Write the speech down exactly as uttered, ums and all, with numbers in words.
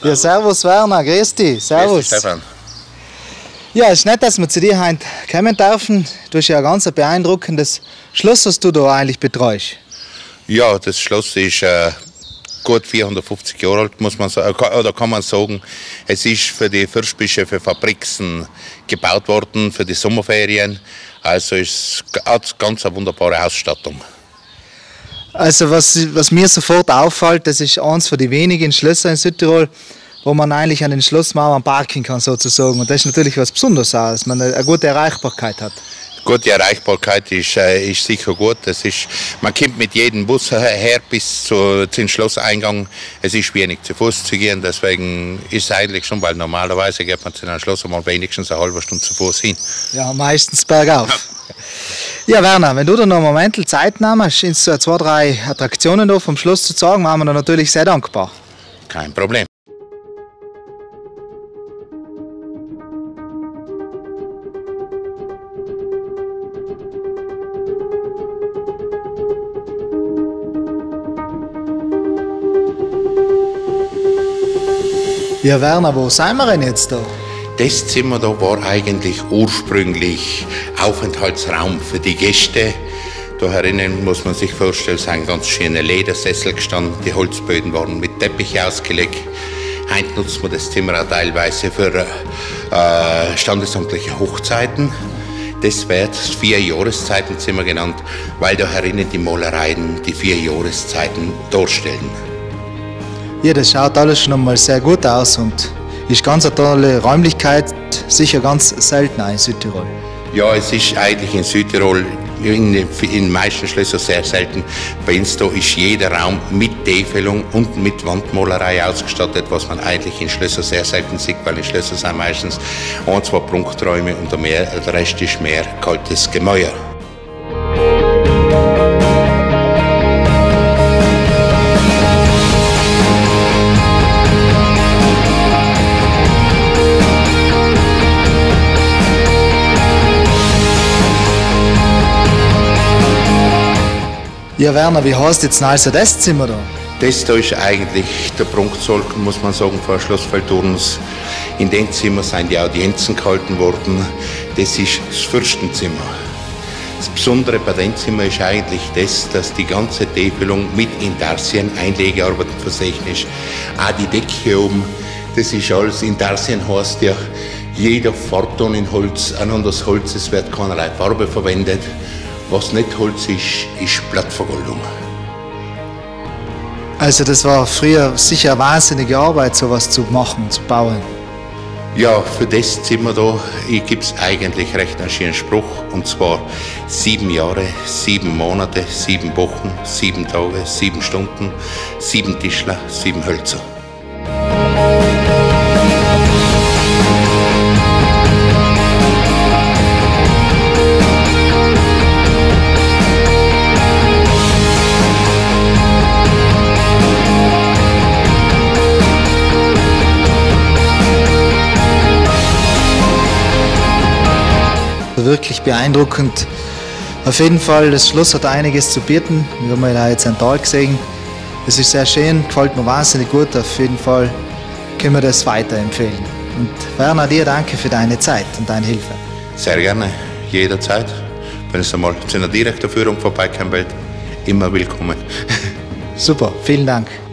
Ja, servus Werner, grüß dich. Servus. Grüß dich, Stefan. Ja, es ist nett, dass wir zu dir heute kommen dürfen. Du hast ja ein ganz beeindruckendes Schloss, was du da eigentlich betreust. Ja, das Schloss ist äh, gut vierhundertfünfzig Jahre alt, muss man sagen, oder kann man sagen. Es ist für die Fürstbischöfe Fabriksen gebaut worden, für die Sommerferien. Also es hat ganz eine wunderbare Ausstattung. Also was, was mir sofort auffällt, das ist eines von den wenigen Schlösser in Südtirol, wo man eigentlich an den Schlossmauern parken kann sozusagen. Und das ist natürlich was Besonderes auch, dass man eine gute Erreichbarkeit hat. Gute Erreichbarkeit ist, äh, ist sicher gut. Das ist, man kommt mit jedem Bus her bis zu, zum Schlosseingang. Es ist wenig zu Fuß zu gehen, deswegen ist es eigentlich schon, weil normalerweise geht man zu einem Schloss mal wenigstens eine halbe Stunde zu Fuß hin. Ja, meistens bergauf. Ja, Werner, wenn du da noch einen Moment Zeit nimmst, uns so zwei, drei Attraktionen da vom Schloss zu zeigen, wären wir natürlich sehr dankbar. Kein Problem. Ja, Werner, wo sind wir denn jetzt da? Das Zimmer da war eigentlich ursprünglich Aufenthaltsraum für die Gäste. Da herinnen muss man sich vorstellen, sind ganz schöne Ledersessel gestanden, die Holzböden waren mit Teppich ausgelegt. Heute nutzt man das Zimmer auch teilweise für äh, standesamtliche Hochzeiten. Das wird das Vier-Jahreszeiten-Zimmer genannt, weil da herinnen die Malereien die vier Jahreszeiten darstellen. Ja, das schaut alles schon einmal sehr gut aus und ist ganz eine tolle Räumlichkeit, sicher ganz selten in Südtirol. Ja, es ist eigentlich in Südtirol in den meisten Schlössern sehr selten. Bei uns da ist jeder Raum mit Täfelung und mit Wandmalerei ausgestattet, was man eigentlich in Schlössern sehr selten sieht, weil in Schlössern sind meistens ein, zwei Prunkräume und der, mehr, der Rest ist mehr kaltes Gemäuer. Ja, Werner, wie heißt jetzt also das Zimmer da? Das da ist eigentlich der Prunksaal, muss man sagen, vor Schloss Feldurns. In dem Zimmer sind die Audienzen gehalten worden. Das ist das Fürstenzimmer. Das Besondere bei dem Zimmer ist eigentlich das, dass die ganze Täfelung mit Intarsien, Einlegearbeiten versehen ist. Auch die Decke hier oben, das ist alles Intarsien, heißt ja, jeder Farbton in Holz, ein anderes Holz, es wird keinerlei Farbe verwendet. Was nicht Holz ist, ist Blattvergoldung. Also das war früher sicher eine wahnsinnige Arbeit, sowas zu machen, zu bauen. Ja, für das Zimmer da gibt es eigentlich recht einen schönen Spruch. Und zwar sieben Jahre, sieben Monate, sieben Wochen, sieben Tage, sieben Stunden, sieben Tischler, sieben Hölzer. Wirklich beeindruckend. Auf jeden Fall, das Schloss hat einiges zu bieten. Wir haben ja jetzt ein Tal gesehen. Es ist sehr schön, gefällt mir wahnsinnig gut. Auf jeden Fall können wir das weiterempfehlen. Und Werner, dir danke für deine Zeit und deine Hilfe. Sehr gerne, jederzeit. Wenn es einmal zu einer direkten Führung vorbeikommen will, immer willkommen. Super, vielen Dank.